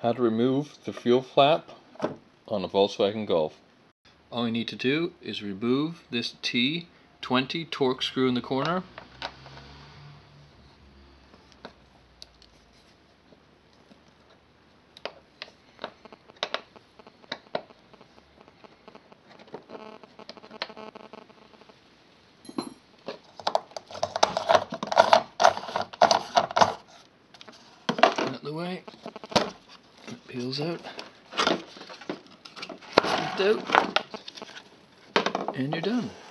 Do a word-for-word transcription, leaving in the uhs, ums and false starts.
How to remove the fuel flap on a Volkswagen Golf. All you need to do is remove this T twenty torque screw in the corner. Out the way. It peels out. Lift out. And you're done.